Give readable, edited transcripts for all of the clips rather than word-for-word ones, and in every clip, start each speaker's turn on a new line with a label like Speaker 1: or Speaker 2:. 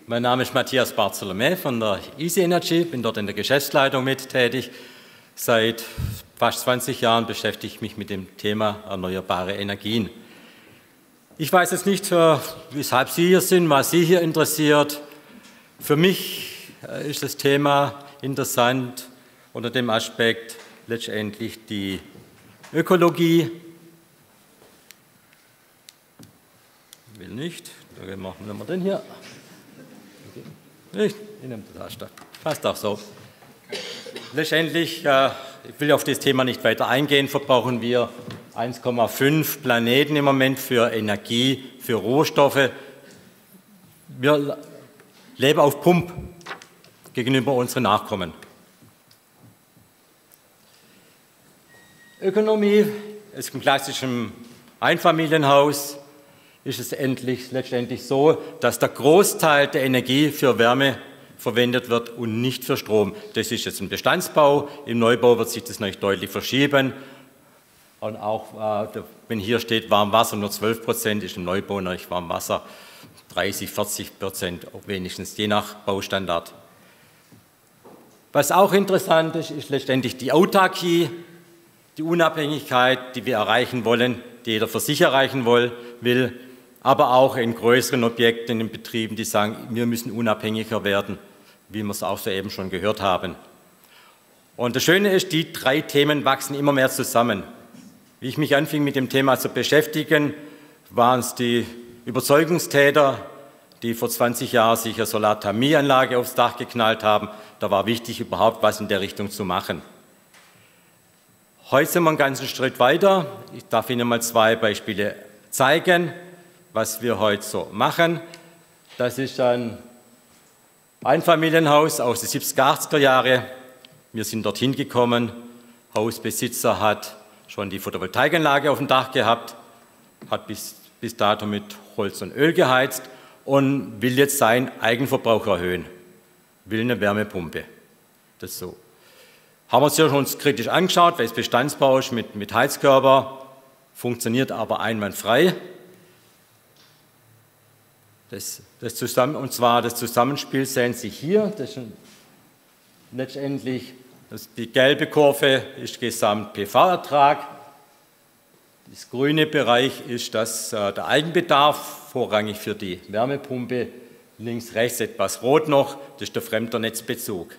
Speaker 1: Mein Name ist Matthias Bartholomä von der Easy Energy, bin dort in der Geschäftsleitung mit tätig. Seit fast 20 Jahren beschäftige ich mich mit dem Thema erneuerbare Energien. Ich weiß jetzt nicht, weshalb Sie hier sind, was Sie hier interessiert. Für mich ist das Thema interessant unter dem Aspekt letztendlich die Ökologie. Ich will nicht, dann machen wir den hier. Ich nehme die Taste. Passt auch so. Letztendlich, ich will auf das Thema nicht weiter eingehen, verbrauchen wir 1,5 Planeten im Moment für Energie, für Rohstoffe. Wir leben auf Pump gegenüber unseren Nachkommen. Ökonomie ist im klassischen Einfamilienhaus. Ist es letztendlich so, dass der Großteil der Energie für Wärme verwendet wird und nicht für Strom. Das ist jetzt im Bestandsbau. Im Neubau wird sich das natürlich deutlich verschieben. Und auch, wenn hier steht Warmwasser nur 12%, ist im Neubau natürlich Warmwasser 30–40% wenigstens, je nach Baustandard. Was auch interessant ist, ist letztendlich die Autarkie, die Unabhängigkeit, die wir erreichen wollen, die jeder für sich erreichen will, aber auch in größeren Objekten, in Betrieben, die sagen, wir müssen unabhängiger werden, wie wir es auch soeben schon gehört haben. Und das Schöne ist, die drei Themen wachsen immer mehr zusammen. Wie ich mich anfing mit dem Thema zu beschäftigen, waren es die Überzeugungstäter, die vor 20 Jahren sich eine Solarthermieanlage aufs Dach geknallt haben. Da war wichtig, überhaupt was in der Richtung zu machen. Heute sind wir einen ganzen Schritt weiter. Ich darf Ihnen mal zwei Beispiele zeigen, was wir heute so machen. Das ist ein Einfamilienhaus aus den 70er, 80er Jahren. Wir sind dorthin gekommen. Hausbesitzer hat schon die Photovoltaikanlage auf dem Dach gehabt, hat bis dato mit Holz und Öl geheizt und will jetzt seinen Eigenverbrauch erhöhen, will eine Wärmepumpe. Das ist so. Haben wir uns ja schon kritisch angeschaut, weil es Bestandsbau ist mit Heizkörper, funktioniert aber einwandfrei. Das Zusammenspiel sehen Sie hier. Das ist letztendlich die gelbe Kurve ist Gesamt-PV-Ertrag. Das grüne Bereich ist der Eigenbedarf, vorrangig für die Wärmepumpe. Links, rechts etwas rot noch, das ist der Fremdernetzbezug.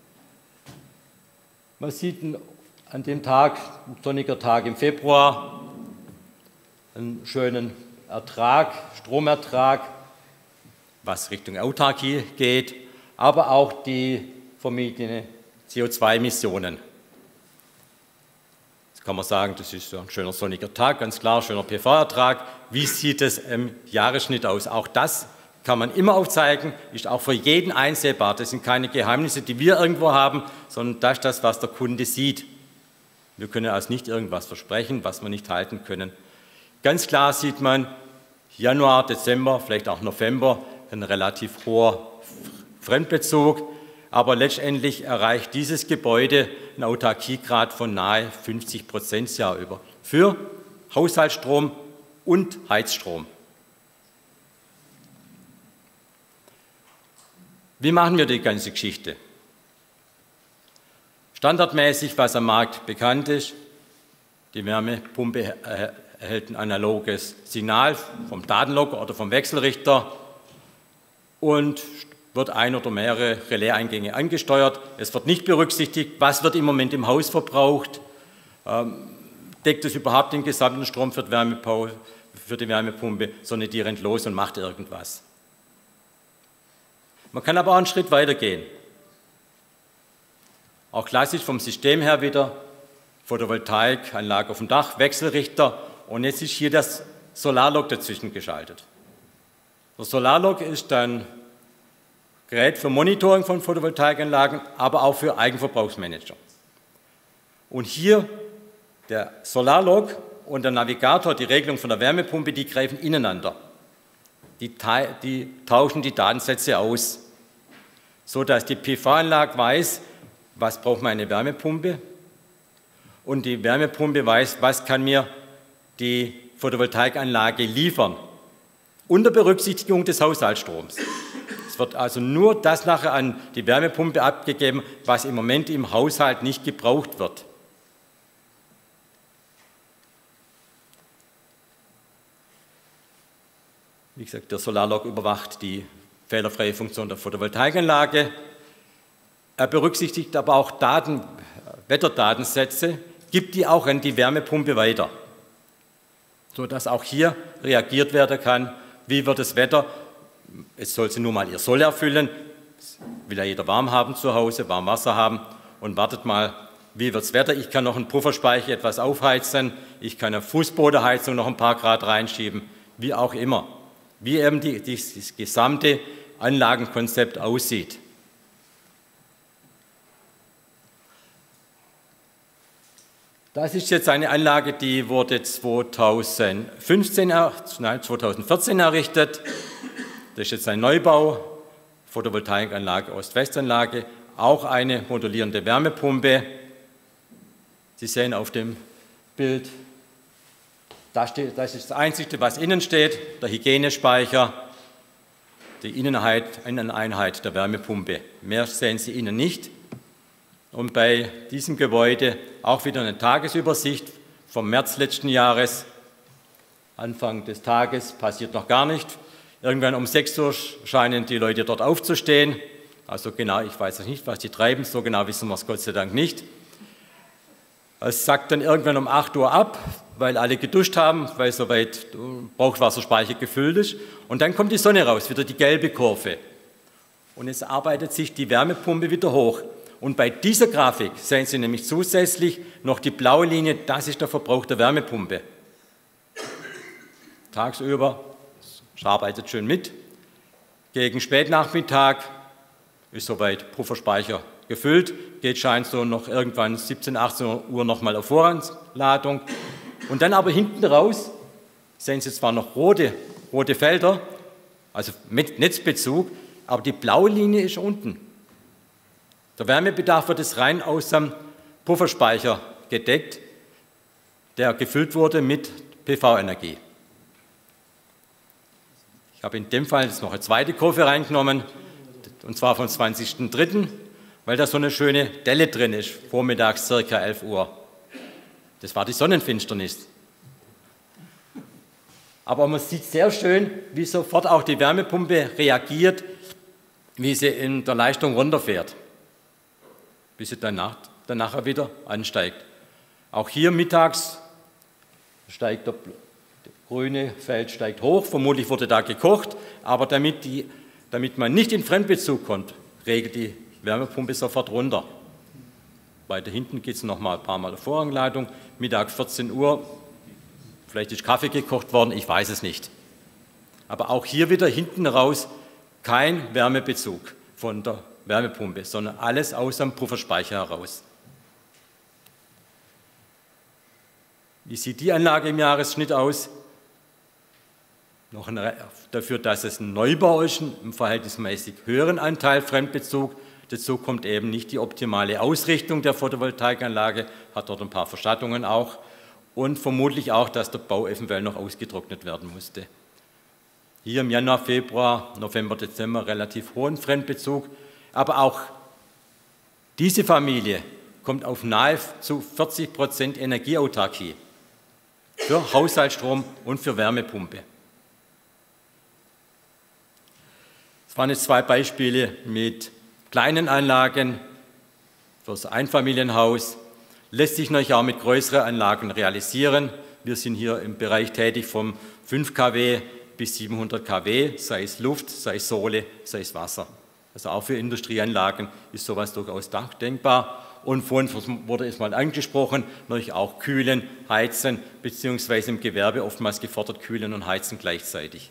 Speaker 1: Man sieht an dem Tag, sonniger Tag im Februar, einen schönen Ertrag, Stromertrag, was Richtung Autarkie geht, aber auch die vermiedene CO2-Emissionen. Jetzt kann man sagen, das ist ein schöner sonniger Tag, ganz klar, schöner PV-Ertrag. Wie sieht es im Jahresschnitt aus? Auch das kann man immer aufzeigen, ist auch für jeden einsehbar. Das sind keine Geheimnisse, die wir irgendwo haben, sondern das ist das, was der Kunde sieht. Wir können also nicht irgendwas versprechen, was wir nicht halten können. Ganz klar sieht man Januar, Dezember, vielleicht auch November, ein relativ hoher Fremdbezug, aber letztendlich erreicht dieses Gebäude einen Autarkiegrad von nahe 50% das Jahr über für Haushaltsstrom und Heizstrom. Wie machen wir die ganze Geschichte? Standardmäßig, was am Markt bekannt ist, die Wärmepumpe erhält ein analoges Signal vom Datenlogger oder vom Wechselrichter und wird ein oder mehrere Relaiseingänge angesteuert. Es wird nicht berücksichtigt, was wird im Moment im Haus verbraucht, deckt es überhaupt den gesamten Strom für die Wärmepumpe, sondern die rennt los und macht irgendwas. Man kann aber auch einen Schritt weiter gehen. Auch klassisch vom System her wieder, Photovoltaikanlage auf dem Dach, Wechselrichter und jetzt ist hier das Solarlog dazwischen geschaltet. Der Solarlog ist ein Gerät für Monitoring von Photovoltaikanlagen, aber auch für Eigenverbrauchsmanager. Und hier der Solarlog und der Navigator, die Regelung von der Wärmepumpe, die greifen ineinander. Die tauschen die Datensätze aus, sodass die PV-Anlage weiß, was braucht meine Wärmepumpe und die Wärmepumpe weiß, was kann mir die Photovoltaikanlage liefern, unter Berücksichtigung des Haushaltsstroms. Es wird also nur das nachher an die Wärmepumpe abgegeben, was im Moment im Haushalt nicht gebraucht wird. Wie gesagt, der Solarlog überwacht die fehlerfreie Funktion der Photovoltaikanlage. Er berücksichtigt aber auch Wetterdatensätze, gibt die auch an die Wärmepumpe weiter, sodass auch hier reagiert werden kann, wie wird das Wetter. Es soll sie nur mal ihr Soll erfüllen, will ja jeder warm haben zu Hause, warm Wasser haben und wartet mal, wie wird das Wetter. Ich kann noch einen Pufferspeicher etwas aufheizen, ich kann eine Fußbodenheizung noch ein paar Grad reinschieben, wie auch immer. Wie eben das gesamte Anlagenkonzept aussieht. Das ist jetzt eine Anlage, die wurde 2014 errichtet. Das ist jetzt ein Neubau, Photovoltaikanlage, Ost-West-Anlage, auch eine modulierende Wärmepumpe. Sie sehen auf dem Bild, das ist das Einzige, was innen steht, der Hygienespeicher, die Inneneinheit der Wärmepumpe. Mehr sehen Sie innen nicht. Und bei diesem Gebäude auch wieder eine Tagesübersicht vom März letzten Jahres. Anfang des Tages passiert noch gar nicht. Irgendwann um 6 Uhr scheinen die Leute dort aufzustehen. Also genau, ich weiß nicht, was die treiben, so genau wissen wir es Gott sei Dank nicht. Es sackt dann irgendwann um 8 Uhr ab, weil alle geduscht haben, weil soweit Brauchwasserspeicher gefüllt ist. Und dann kommt die Sonne raus, wieder die gelbe Kurve. Und es arbeitet sich die Wärmepumpe wieder hoch. Und bei dieser Grafik sehen Sie nämlich zusätzlich noch die blaue Linie, das ist der Verbrauch der Wärmepumpe. Tagsüber, es arbeitet schön mit. Gegen Spätnachmittag ist soweit Pufferspeicher gefüllt, geht scheint so noch irgendwann 17, 18 Uhr nochmal auf Vorratsladung. Und dann aber hinten raus sehen Sie zwar noch rote Felder, also mit Netzbezug, aber die blaue Linie ist unten. Der Wärmebedarf wird jetzt rein aus dem Pufferspeicher gedeckt, der gefüllt wurde mit PV-Energie. Ich habe in dem Fall jetzt noch eine zweite Kurve reingenommen, und zwar vom 20.03., weil da so eine schöne Delle drin ist, vormittags ca. 11 Uhr. Das war die Sonnenfinsternis. Aber man sieht sehr schön, wie sofort auch die Wärmepumpe reagiert, wie sie in der Leistung runterfährt, bis sie dann nachher wieder ansteigt. Auch hier mittags steigt der grüne Feld steigt hoch, vermutlich wurde da gekocht, aber damit man nicht in Fremdbezug kommt, regelt die Wärmepumpe sofort runter. Weiter hinten geht es noch mal ein paar Mal auf Voranladung, Mittag 14 Uhr, vielleicht ist Kaffee gekocht worden, ich weiß es nicht. Aber auch hier wieder hinten raus kein Wärmebezug von der Wärmepumpe, sondern alles aus dem Pufferspeicher heraus. Wie sieht die Anlage im Jahresschnitt aus? Noch dafür, dass es ein Neubau ist, im verhältnismäßig höheren Anteil Fremdbezug. Dazu kommt eben nicht die optimale Ausrichtung der Photovoltaikanlage, hat dort ein paar Verschattungen auch und vermutlich auch, dass der Bau eventuell noch ausgetrocknet werden musste. Hier im Januar, Februar, November, Dezember relativ hohen Fremdbezug, aber auch diese Familie kommt auf nahezu 40% Energieautarkie für Haushaltsstrom und für Wärmepumpe. Das waren jetzt zwei Beispiele mit kleinen Anlagen für das Einfamilienhaus. Lässt sich natürlich auch mit größeren Anlagen realisieren. Wir sind hier im Bereich tätig vom 5 kW bis 700 kW, sei es Luft, sei es Sohle, sei es Wasser. Also auch für Industrieanlagen ist sowas durchaus denkbar. Und vorhin wurde es mal angesprochen, natürlich auch kühlen, heizen, beziehungsweise im Gewerbe oftmals gefordert kühlen und heizen gleichzeitig.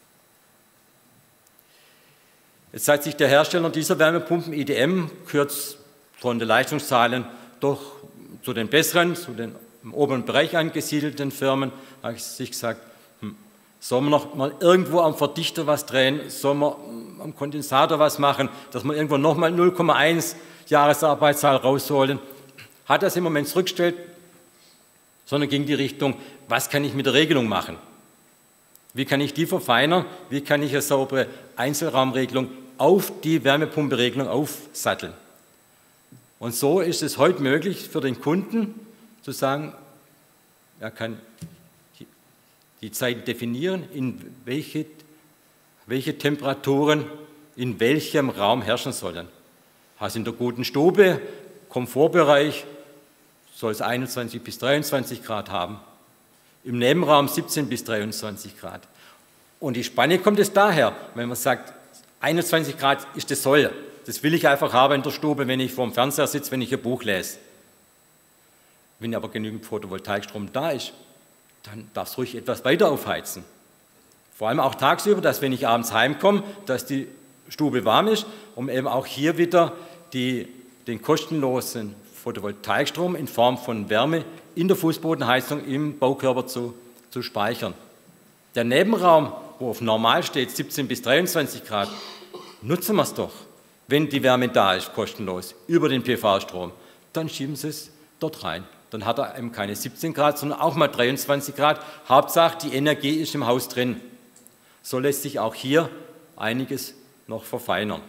Speaker 1: Jetzt hat sich der Hersteller dieser Wärmepumpen, IDM, gehört von den Leistungszahlen doch zu den besseren, zu den im oberen Bereich angesiedelten Firmen, habe ich sich gesagt, sollen wir noch mal irgendwo am Verdichter was drehen, sollen wir am Kondensator was machen, dass wir irgendwo nochmal 0,1 Jahresarbeitszahl rausholen. Hat das im Moment zurückgestellt, sondern ging die Richtung, was kann ich mit der Regelung machen? Wie kann ich die verfeinern? Wie kann ich eine saubere Einzelraumregelung auf die Wärmepumpenregelung aufsatteln. Und so ist es heute möglich für den Kunden zu sagen, er kann die Zeiten definieren, in welche Temperaturen in welchem Raum herrschen sollen. Also in der guten Stube, Komfortbereich, soll es 21 bis 23 Grad haben. Im Nebenraum 17 bis 23 Grad. Und die Spanne kommt es daher, wenn man sagt, 21 Grad ist das Soll. Das will ich einfach haben in der Stube, wenn ich vor dem Fernseher sitze, wenn ich ein Buch lese. Wenn aber genügend Photovoltaikstrom da ist, dann darf es ruhig etwas weiter aufheizen. Vor allem auch tagsüber, dass wenn ich abends heimkomme, dass die Stube warm ist, um eben auch hier wieder den kostenlosen Photovoltaikstrom in Form von Wärme in der Fußbodenheizung im Baukörper zu speichern. Der Nebenraum, wo auf normal steht, 17 bis 23 Grad, nutzen wir es doch. Wenn die Wärme da ist, kostenlos, über den PV-Strom, dann schieben Sie es dort rein. Dann hat er eben keine 17 Grad, sondern auch mal 23 Grad. Hauptsache, die Energie ist im Haus drin. So lässt sich auch hier einiges noch verfeinern.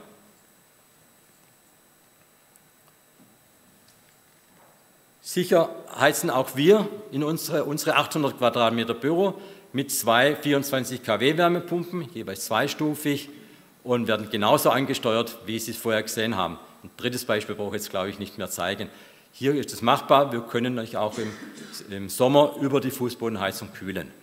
Speaker 1: Sicher heizen auch wir in unsere 800 Quadratmeter Büro mit 2 24 kW Wärmepumpen, jeweils zweistufig, und werden genauso angesteuert, wie Sie es vorher gesehen haben. Ein drittes Beispiel brauche ich jetzt, glaube ich, nicht mehr zeigen. Hier ist es machbar, wir können euch auch im Sommer über die Fußbodenheizung kühlen.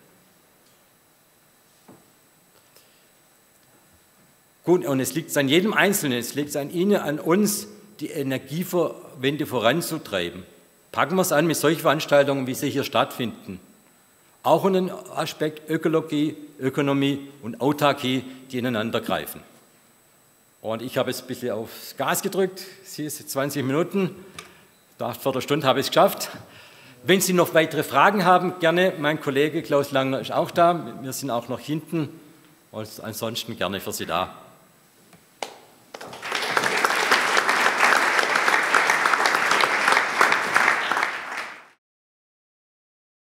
Speaker 1: Gut, und es liegt an jedem Einzelnen, es liegt an Ihnen, an uns, die Energiewende voranzutreiben. Packen wir es an mit solchen Veranstaltungen, wie sie hier stattfinden. Auch unter dem Aspekt Ökologie, Ökonomie und Autarkie, die ineinander greifen. Und ich habe jetzt ein bisschen aufs Gas gedrückt, Sie ist 20 Minuten, nach einer Viertelstunde habe ich es geschafft. Wenn Sie noch weitere Fragen haben, gerne, mein Kollege Klaus Langner ist auch da, wir sind auch noch hinten, und ansonsten gerne für Sie da.